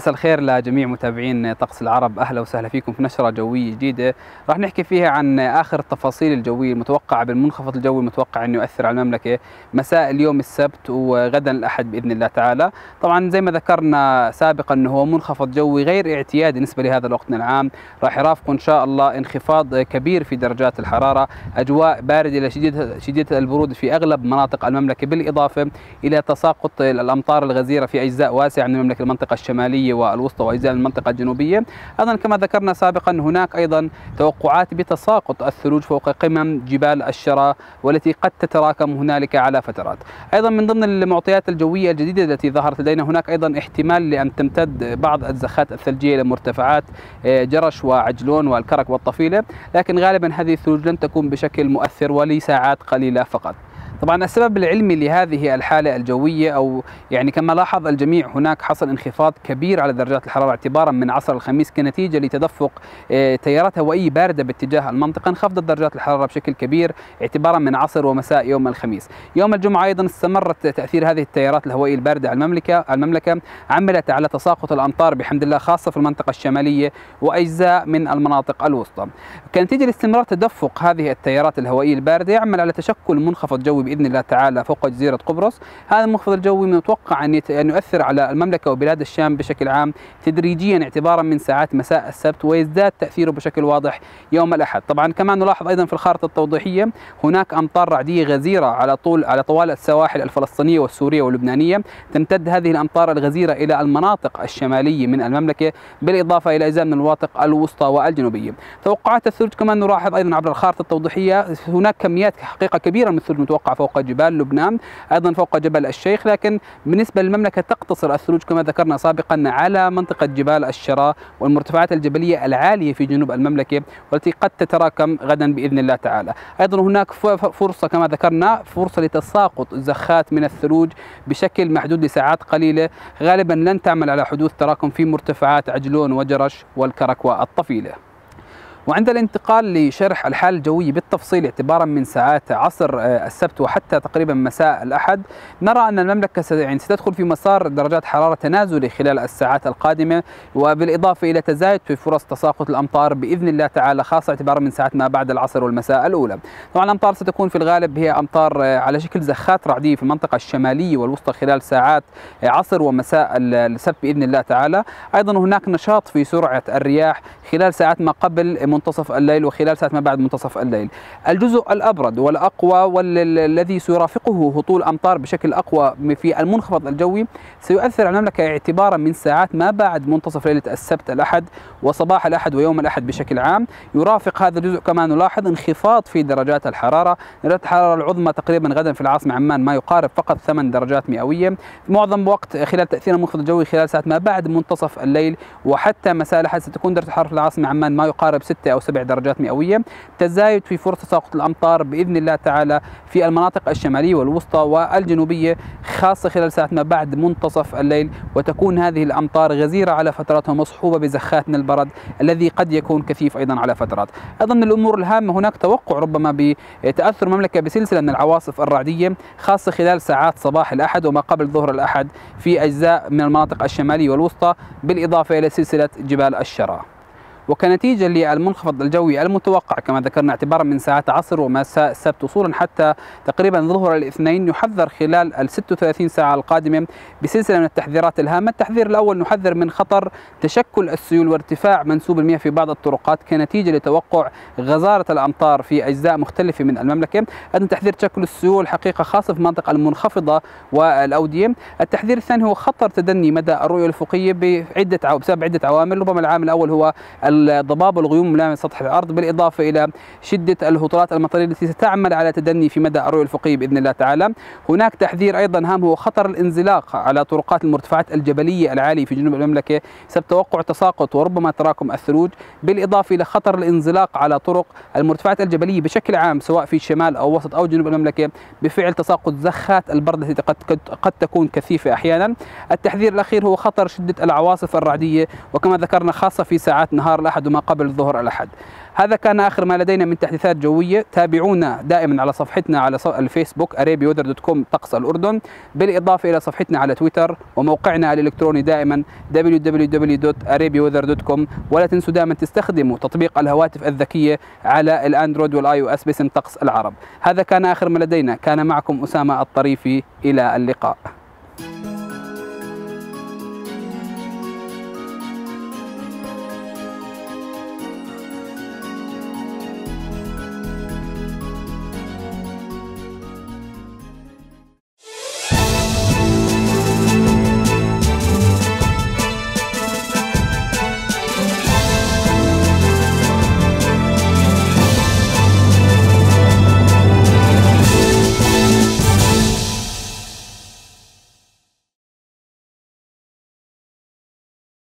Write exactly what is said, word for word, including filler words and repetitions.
مساء الخير لجميع متابعين طقس العرب، أهلا وسهلا فيكم في نشرة جوية جديدة راح نحكي فيها عن آخر التفاصيل الجوية المتوقعة بالمنخفض الجوي المتوقع أنه يؤثر على المملكة مساء اليوم السبت وغدا الأحد بإذن الله تعالى. طبعا زي ما ذكرنا سابقا أنه هو منخفض جوي غير اعتيادي بالنسبة لهذا الوقت من العام، راح يرافقه إن شاء الله انخفاض كبير في درجات الحرارة، أجواء باردة إلى شديدة شديدة البرود في أغلب مناطق المملكة، بالإضافة إلى تساقط الأمطار الغزيرة في أجزاء واسعة من المملكة، المنطقة الشمالية والوسطى وأجزاء المنطقة الجنوبية. أيضا كما ذكرنا سابقا هناك أيضا توقعات بتساقط الثلوج فوق قمم جبال الشرى والتي قد تتراكم هنالك على فترات. أيضا من ضمن المعطيات الجوية الجديدة التي ظهرت لدينا هناك أيضا احتمال لأن تمتد بعض الزخات الثلجية إلى مرتفعات جرش وعجلون والكرك والطفيلة، لكن غالبا هذه الثلوج لن تكون بشكل مؤثر ولساعات قليلة فقط. طبعا السبب العلمي لهذه الحالة الجوية أو يعني كما لاحظ الجميع هناك حصل انخفاض كبير على درجات الحرارة اعتبارا من عصر الخميس كنتيجة لتدفق تيارات هوائية باردة باتجاه المنطقة، انخفضت درجات الحرارة بشكل كبير اعتبارا من عصر ومساء يوم الخميس. يوم الجمعة أيضا استمرت تأثير هذه التيارات الهوائية الباردة على المملكة المملكة عملت على تساقط الأمطار بحمد الله، خاصة في المنطقة الشمالية وأجزاء من المناطق الوسطى. كنتيجة لاستمرار تدفق هذه التيارات الهوائية الباردة يعمل على تشكل منخفض جوي بإذن الله تعالى فوق جزيرة قبرص. هذا المنخفض الجوي متوقع أن يؤثر على المملكة وبلاد الشام بشكل عام تدريجيا اعتبارا من ساعات مساء السبت، ويزداد تأثيره بشكل واضح يوم الأحد. طبعا كما نلاحظ أيضا في الخارطة التوضيحية هناك أمطار رعدية غزيرة على طول على طوال السواحل الفلسطينية والسورية واللبنانية، تمتد هذه الأمطار الغزيرة إلى المناطق الشمالية من المملكة بالإضافة إلى أجزاء من المناطق الوسطى والجنوبية. توقعات الثلج كما نلاحظ أيضا عبر الخارطة التوضيحية هناك كميات حقيقة كبيرة من الثلج متوقعة فوق جبال لبنان، أيضا فوق جبل الشيخ، لكن بالنسبة للمملكة تقتصر الثلوج كما ذكرنا سابقا على منطقة جبال الشرى والمرتفعات الجبلية العالية في جنوب المملكة والتي قد تتراكم غدا بإذن الله تعالى. أيضا هناك فرصة كما ذكرنا فرصة لتساقط زخات من الثلوج بشكل محدود لساعات قليلة، غالبا لن تعمل على حدوث تراكم في مرتفعات عجلون وجرش والكرك والطفيلة. وعند الانتقال لشرح الحالة الجوية بالتفصيل اعتبارا من ساعات عصر السبت وحتى تقريبا مساء الأحد، نرى أن المملكة يعني ستدخل في مسار درجات حرارة تنازلي خلال الساعات القادمة، وبالإضافة إلى تزايد في فرص تساقط الأمطار بإذن الله تعالى، خاصة اعتبارا من ساعات ما بعد العصر والمساء الأولى. طبعا الأمطار ستكون في الغالب هي أمطار على شكل زخات رعدية في المنطقة الشمالية والوسطى خلال ساعات عصر ومساء السبت بإذن الله تعالى. أيضا هناك نشاط في سرعة الرياح خلال ساعات ما قبل منتصف الليل وخلال ساعات ما بعد منتصف الليل. الجزء الأبرد والأقوى والذي سيرافقه هطول أمطار بشكل أقوى في المنخفض الجوي سيؤثر على المملكة اعتبارا من ساعات ما بعد منتصف ليلة السبت الأحد وصباح الأحد ويوم الأحد بشكل عام. يرافق هذا الجزء كما نلاحظ انخفاض في درجات الحرارة، درجات الحرارة العظمى تقريبا غدا في العاصمة عمان ما يقارب فقط ثمان درجات مئوية في معظم وقت خلال تأثير المنخفض الجوي خلال ساعات ما بعد منتصف الليل وحتى مساء الأحد ستكون درجة الحرارة في العاصمة عمان ما يقارب ستة أو سبع درجات مئوية. تزايد في فرصة تساقط الأمطار بإذن الله تعالى في المناطق الشمالية والوسطى والجنوبية خاصة خلال ساعات ما بعد منتصف الليل، وتكون هذه الأمطار غزيرة على فترات ومصحوبة بزخات من البرد الذي قد يكون كثيف أيضا على فترات. أيضا من الأمور الهامة هناك توقع ربما بتأثر المملكة بسلسلة من العواصف الرعدية خاصة خلال ساعات صباح الأحد وما قبل ظهر الأحد في أجزاء من المناطق الشمالية والوسطى بالإضافة إلى سلسلة جبال الشرى. وكنتيجة للمنخفض الجوي المتوقع كما ذكرنا اعتبارا من ساعات عصر ومساء السبت وصولا حتى تقريبا ظهر الاثنين، يحذر خلال ال ستة وثلاثين ساعة القادمة بسلسلة من التحذيرات الهامة. التحذير الأول نحذر من خطر تشكل السيول وارتفاع منسوب المياه في بعض الطرقات كنتيجة لتوقع غزارة الأمطار في أجزاء مختلفة من المملكة. أيضا تحذير تشكل السيول حقيقة خاصة في المنطقة المنخفضة والأودية. التحذير الثاني هو خطر تدني مدى الرؤية الأفقية بعدة بسبب عدة عوامل، ربما العامل الأول هو الضباب والغيوم ملامس سطح الأرض بالإضافة إلى شدة الهطولات المطرية التي ستعمل على تدني في مدى الرؤية الأفقية بإذن الله تعالى. هناك تحذير أيضا هام هو خطر الانزلاق على طرقات المرتفعات الجبلية العالية في جنوب المملكة بسبب توقع تساقط وربما تراكم الثلوج، بالإضافة إلى خطر الانزلاق على طرق المرتفعات الجبلية بشكل عام سواء في شمال أو وسط أو جنوب المملكة بفعل تساقط زخات البرد التي قد قد تكون كثيفة أحيانا. التحذير الأخير هو خطر شدة العواصف الرعدية وكما ذكرنا خاصة في ساعات نهار الأحد وما قبل ظهر الأحد. هذا كان آخر ما لدينا من تحديثات جوية. تابعونا دائما على صفحتنا على الفيسبوك أرابي ويذر دوت كوم طقس الأردن، بالإضافة إلى صفحتنا على تويتر وموقعنا الإلكتروني دائما دبليو دبليو دبليو دوت أرابي ويذر دوت كوم. ولا تنسوا دائما تستخدموا تطبيق الهواتف الذكية على الأندرويد والآي أو إس باسم طقس العرب. هذا كان آخر ما لدينا. كان معكم أسامة الطريفي، إلى اللقاء.